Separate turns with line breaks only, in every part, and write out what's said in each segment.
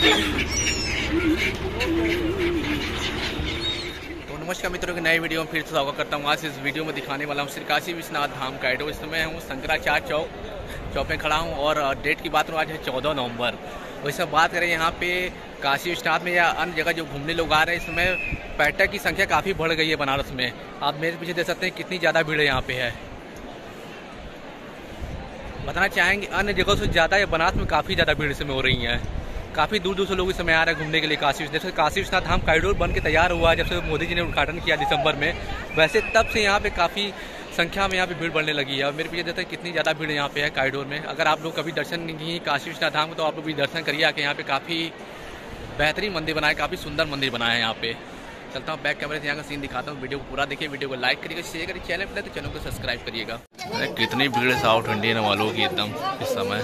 नमस्कार मित्रों की नई वीडियो में फिर से स्वागत करता हूँ। आज इस वीडियो में दिखाने वाला हूँ श्री काशी विश्वनाथ धाम काइडो। इस समय हूँ शंकराचार्य चौक में खड़ा हूँ और डेट की बात करूँ आज है 14 नवंबर। वैसे बात करें यहाँ पे काशी विश्वनाथ में या अन्य जगह जो घूमने लोग आ रहे हैं, इस समय पर्यटक की संख्या काफ़ी बढ़ गई है बनारस में। आप मेरे पीछे देख सकते हैं कितनी ज़्यादा भीड़ यहाँ पे है। बताना चाहेंगे अन्य जगहों से ज़्यादा या बनारस में काफ़ी ज़्यादा भीड़ इसमें हो रही है। काफ़ी दूर दूर से लोग इस समय आ रहे हैं घूमने के लिए काशी। जैसे काशी विश्वनाथ धाम कॉरिडोर बन के तैयार हुआ है जब से मोदी जी ने उद्घाटन किया दिसंबर में, वैसे तब से यहाँ पे काफ़ी संख्या में यहाँ पे भीड़ बढ़ने लगी है। और मेरे पीछे देखते हैं कितनी ज़्यादा भीड़ यहाँ पे है कॉरिडोर में। अगर आप लोग कभी दर्शन नहीं किए काशी विश्वनाथ धाम तो आप लोग भी दर्शन करिए आके। यहाँ पे काफ़ी बेहतरीन मंदिर बनाए, काफ़ी सुंदर मंदिर बनाए हैं यहाँ पे। चलता हूँ बैक कैमरे से यहाँ का सीन दिखाता हूँ। वीडियो को पूरा देखिए, वीडियो को लाइक करिएगा, शेयर करिए, चैनल पर तो चैनल को सब्सक्राइब करिएगा। कितनी भीड़ है साउथ इंडियन वालों की एकदम इस समय।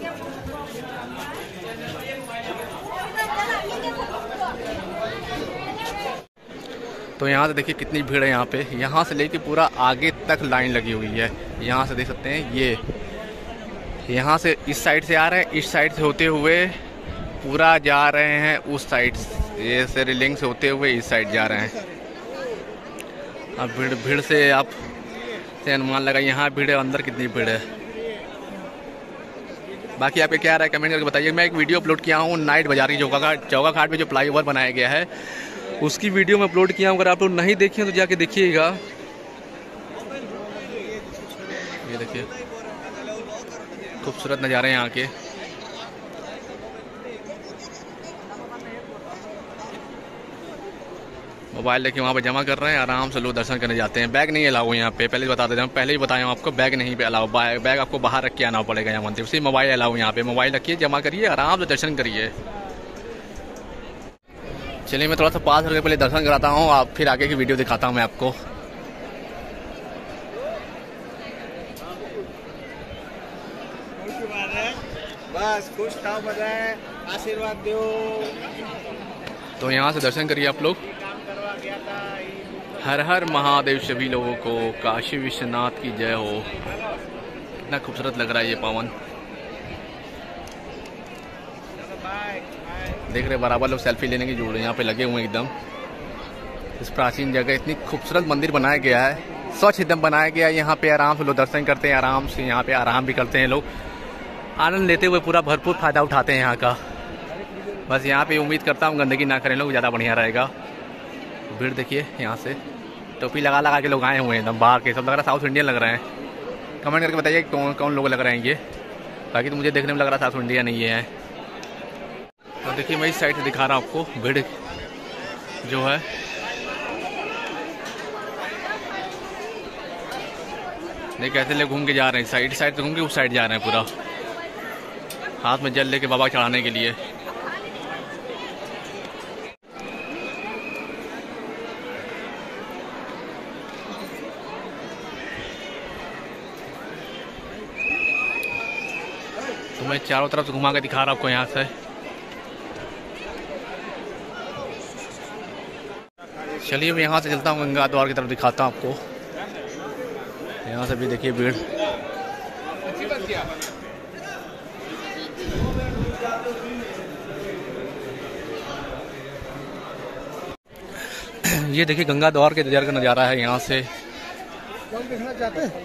तो यहाँ से देखिए कितनी भीड़ है यहाँ पे। यहाँ से लेके पूरा आगे तक लाइन लगी हुई है। यहाँ से देख सकते हैं ये यहाँ से इस साइड से आ रहे हैं, इस साइड से होते हुए पूरा जा रहे हैं उस साइड, ये से रेलिंग से होते हुए इस साइड जा रहे हैं। अब भीड़ से आप से अनुमान लगा यहाँ भीड़ है, अंदर कितनी भीड़ है। बाकी आपके क्या रहा है कमेंट करके बताइए। मैं एक वीडियो अपलोड किया हूँ नाइट बाजार की चौका घाट में जो फ्लाईओवर बनाया गया है उसकी वीडियो में अपलोड किया हूँ। अगर आप लोग नहीं देखे तो जाके देखिएगा। ये देखिए खूबसूरत नज़ारे यहाँ के। मोबाइल लेके वहाँ पे जमा कर रहे हैं, आराम से लोग दर्शन करने जाते हैं। बैग नहीं अलाउ यहाँ पे, पहले बता देते हैं, पहले ही बताया हूँ आपको, बैग नहीं पे अलाउ। बैग आपको बाहर रख के आना पड़ेगा यहाँ मंदिर। सिर्फ मोबाइल अलाउ यहाँ पे। मोबाइल रखिए, जमा करिए, आराम से दर्शन करिए। चलिए मैं थोड़ा सा पास करके पहले दर्शन कराता हूँ, आप फिर आगे की वीडियो दिखाता हूँ मैं आपको।
बस खुश था, बताए आशीर्वाद दो।
तो यहाँ से दर्शन करिए आप लोग। हर हर महादेव सभी लोगों को, काशी विश्वनाथ की जय हो। कितना खूबसूरत लग रहा है ये पावन। देख रहे बराबर लोग सेल्फी लेने की जोड़ यहाँ पे लगे हुए हैं एकदम। इस प्राचीन जगह इतनी खूबसूरत मंदिर बनाया गया है, स्वच्छ एकदम बनाया गया है। यहाँ पे आराम से लोग दर्शन करते हैं, आराम से यहाँ पे आराम भी करते हैं लोग, आनंद लेते हुए पूरा भरपूर फायदा उठाते हैं यहाँ का। बस यहाँ पे उम्मीद करता हूँ गंदगी ना करें लोग, ज़्यादा बढ़िया रहेगा। भीड़ देखिए यहाँ से टोपी लगा लगा के लोग आए हुए हैं एकदम बाहर के। सब लग रहा है साउथ इंडियन लग रहे हैं। कमेंट करके बताइए कौन कौन लोग लग रहे हैं ये। बाकी तो मुझे देखने में लग रहा साउथ इंडियन नहीं है। तो देखिए मैं इस साइड से दिखा रहा हूँ आपको भीड़ जो है। नहीं कैसे लोग घूम के जा रहे हैं, साइड से घूम के उस साइड जा रहे हैं पूरा, हाथ में जल लेके बाबा चढ़ाने के लिए। तो मैं चारों तरफ से घुमा के दिखा रहा हूँ आपको यहाँ से। चलिए मैं यहाँ से चलता हूँ गंगा द्वार की तरफ, दिखाता हूँ आपको। यहाँ से भी देखिए भीड़। ये देखिए गंगा द्वार के का नज़ारा है यहाँ से।
देखना चाहते हैं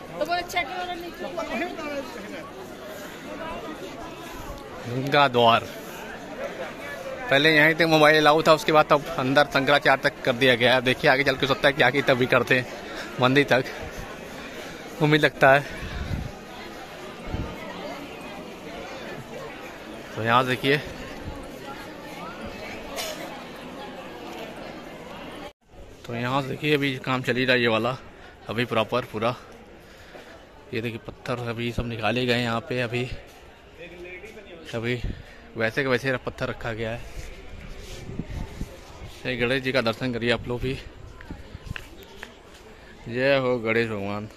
गंगा द्वार पहले यहीं तक मोबाइल अलाउ था, उसके बाद तब अंदर शंकराचार्य तक कर दिया गया है। देखिए आगे चल के सकता है कि आगे तब भी करते हैं मंदिर तक, उम्मीद लगता है। तो यहाँ देखिए अभी काम चल ही रहा है ये वाला अभी प्रॉपर पूरा। ये देखिए पत्थर अभी सब निकाले गए यहाँ पे। अभी वैसे के वैसे पत्थर रखा गया है। गणेश जी का दर्शन करिए आप लोग भी। जय हो गणेश भगवान।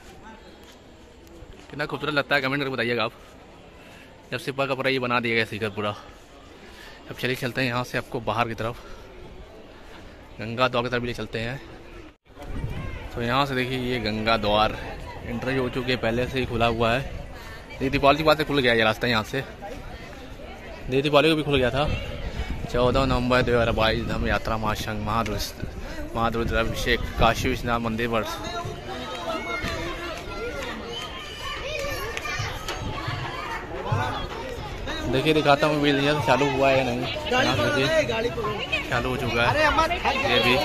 कितना खूबसूरत लगता है कमेंट करके बताइएगा आप। जब सिपा का पूरा ये बना दिया गया सीकर पूरा। अब चलिए चलते हैं यहाँ से आपको बाहर की तरफ, गंगा द्वार की तरफ भी ले चलते हैं। तो यहाँ से देखिए ये गंगा द्वार एंट्री हो चुकी है, पहले से ही खुला हुआ है। ये दीपावली के बाद से खुल गया ये रास्ता। यहाँ से दीपावली को भी खुल गया था, 14 नवंबर 2022 धर्म यात्रा महासंघ महारुद्राभिषेक काशी विश्वनाथ मंदिर वर्ष। देखिए दिखाता हूँ बिल यहाँ चालू हुआ है या नहीं। यहाँ देखिए चालू हो चुका है ये भी।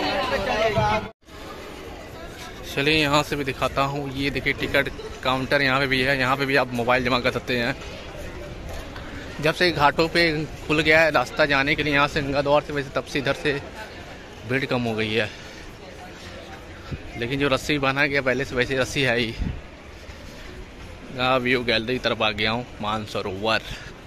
चलिए यहाँ से भी दिखाता हूँ। ये देखिए टिकट काउंटर यहाँ पे भी है। यहाँ पे भी आप मोबाइल जमा कर सकते हैं। जब से घाटों पे खुल गया है रास्ता जाने के लिए यहाँ से गंगा द्वार से, वैसे तब से इधर से भीड़ कम हो गई है। लेकिन जो रस्सी बना गया पहले से वैसे रस्सी है ही। व्यू गैलरी की तरफ आ गया हूँ, मानसरोवर।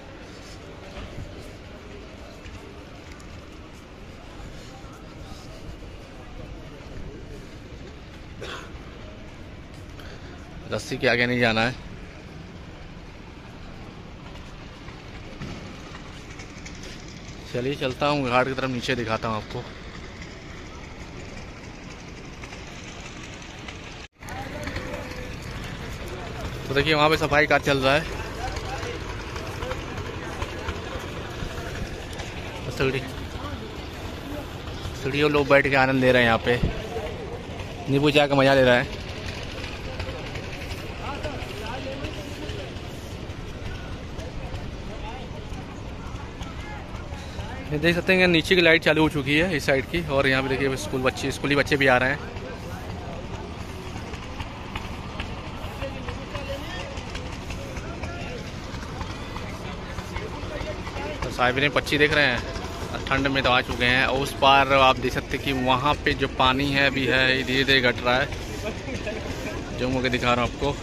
रस्सी के आगे नहीं जाना है। चलिए चलता हूँ घाट की तरफ, नीचे दिखाता हूँ आपको। तो देखिए वहाँ पे सफाई कार्य चल रहा है। सीढ़ियों लोग बैठ के आनंद ले रहे हैं। यहाँ पे नींबू चाय का मजा ले रहा है। देख सकते हैं नीचे की लाइट चालू हो चुकी है इस साइड की। और यहाँ पे देखिए स्कूली बच्चे भी आ रहे हैं। तो साहिब पक्षी देख रहे हैं। ठंड में तो आ चुके हैं। और उस पार आप देख सकते हैं कि वहाँ पे जो पानी है अभी है धीरे धीरे घट रहा है। जो मुझे दिखा रहा हूँ आपको।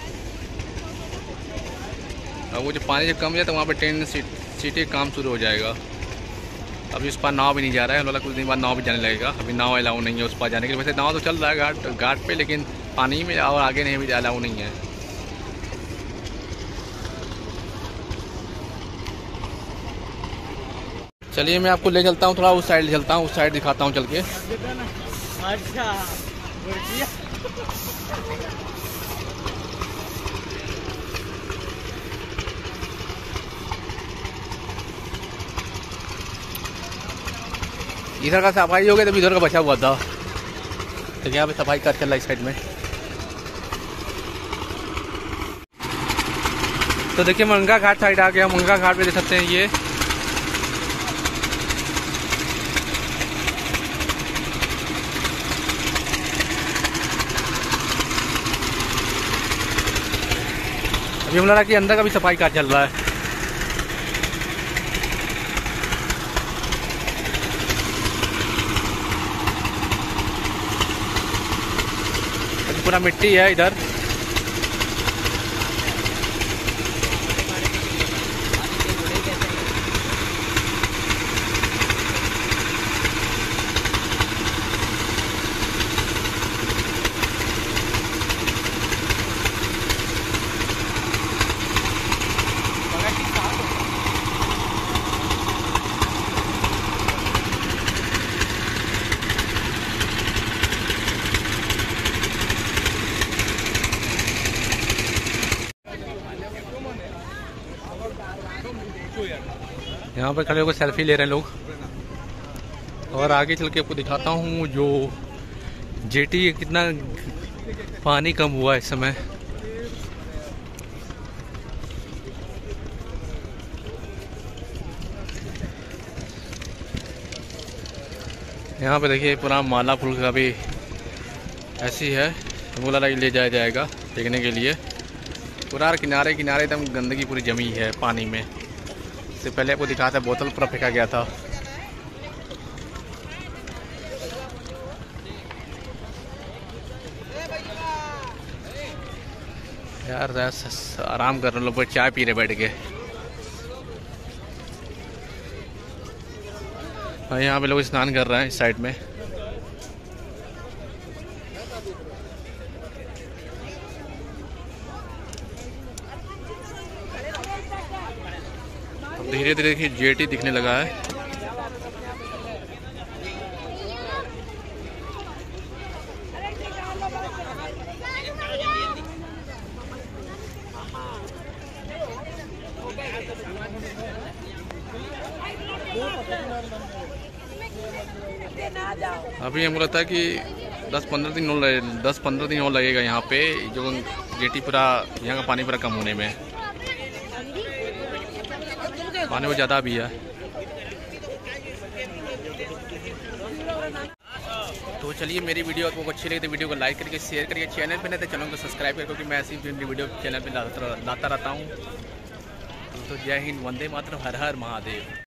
और वो जो पानी जब कम हो जाए तो वहाँ पे ट्रेन सीटें काम शुरू हो जाएगा। अभी उस पार नाव भी नहीं जा रहा है। कुछ दिन बाद नाव भी जाने लगेगा। अभी नाव अलाउ नहीं है उस पार जाने के लिए। वैसे नाव तो चल रहा है घाट पे, लेकिन पानी में और आगे नहीं भी अलाउ नहीं है। चलिए मैं आपको ले चलता हूँ, थोड़ा उस साइड चलता हूँ। उस साइड दिखाता हूँ चल के। इधर का सफाई हो गया तभी इधर का बचा हुआ था। तो यहाँ पे सफाई कर चल रहा है इस साइड में। तो देखिए मंगा घाट साइड आ गया। मंगा घाट पे देख सकते हैं ये। अभी हम लगा कि अंदर का भी सफाई कार्य चल रहा है। पूरा मिट्टी है इधर। यहाँ पे खड़े होकर सेल्फी ले रहे हैं लोग। और आगे चल के आपको दिखाता हूँ जो जेटी कितना पानी कम हुआ है इस समय। यहाँ पे देखिए पूरा माला फूल का भी ऐसी है। बोला ले जाया जाएगा देखने के लिए। पूरा किनारे किनारे एकदम गंदगी पूरी जमी है पानी में। इससे पहले आपको दिखा था बोतल पूरा फेंका गया था। यार आराम कर रहे लोग, चाय पी रहे बैठ के। और यहाँ पे लोग स्नान कर रहे हैं इस साइड में। धीरे धीरे देखिए जेटी दिखने लगा है। अभी हमको लगता है कि 10-15 दिन और लगेगा यहाँ पे, जो जेटी पूरा यहाँ का पानी पूरा कम होने में। पानी बहुत ज़्यादा भी है। तो चलिए, मेरी वीडियो आपको अच्छी लगी तो वीडियो को लाइक करके शेयर करिए, चैनल पे नहीं तो चैनल को सब्सक्राइब करिए, क्योंकि मैं ऐसी वीडियो चैनल पे लाता रहता हूँ। तो जय हिंद, वंदे मातरम, हर हर महादेव।